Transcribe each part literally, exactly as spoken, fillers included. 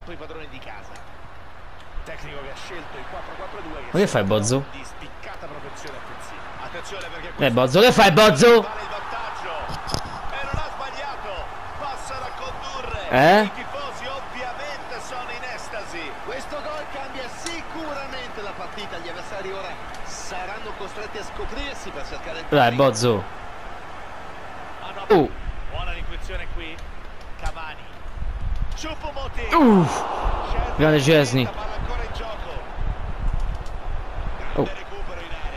i padroni di casa. Tecnico che ha scelto il quattro quattro due. Ma che fai, Bozzo? Di spiccata protezione offensiva. Attenzione perché Eh, Bozzo, che fai, Bozzo? vale il vantaggio. E non ha sbagliato. Passa a condurre. Eh? I tifosi ovviamente sono in estasi. Questo gol cambia sicuramente la partita. Gli avversari ora saranno costretti a scoprirsi per cercare il Dai, Bozzo. Uh. Buona l'intuizione qui. Cavani. Choupo-Moting. Uh. Grande Chesney. Palla ancora in gioco. Oh. Grande recupero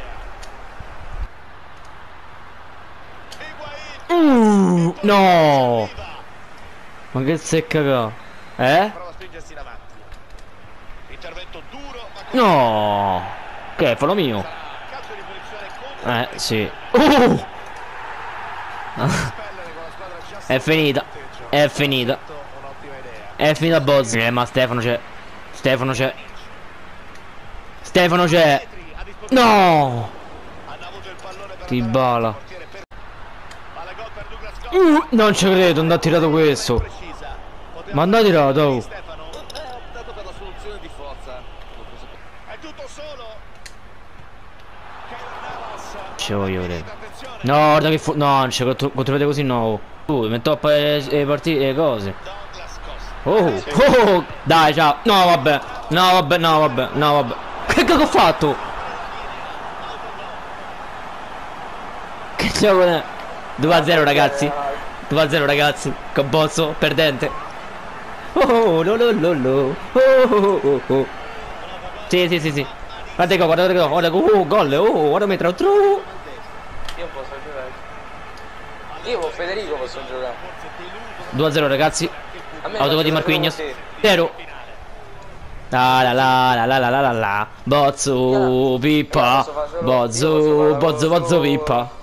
in area. Higuain. Uh. No. Ma che secca che... Eh? Prova a spingersi in avanti. Intervento duro ma con... No. Che è, fallo mio? Calcio di punizione contro. Eh, sì. Uh. È finita. È finita. È finita, Bozzi. Eh, ma Stefano c'è. Stefano c'è. Stefano c'è. No. Ti bala. Uh, non ci credo, non ha tirato questo. Ma non ha tirato. Oh. Ci voglio vedere. No, guarda che fu... No, non ci controllate così, no. Uh, mi toppa le, le partite, le cose. Oh, oh, dai, ciao. No, vabbè. No, vabbè, no, vabbè, no, vabbè. Che cazzo ho fatto? Che gioco è? due a zero, ragazzi. due a zero, ragazzi. Con Bozzo, perdente. Oh, no, no, no, no. Oh, oh, oh, oh. Sì, sì, sì, sì. Guarda qua, guarda qua, guarda qua. Oh, gol. Oh, guarda metro. Io posso giocare. Io con Federico posso giocare. due a zero, ragazzi. Autogol di Marquinhos. zero. La la la la la la la la. Bozzo, pippa. Bozzo, bozzo, bozzo, pippa.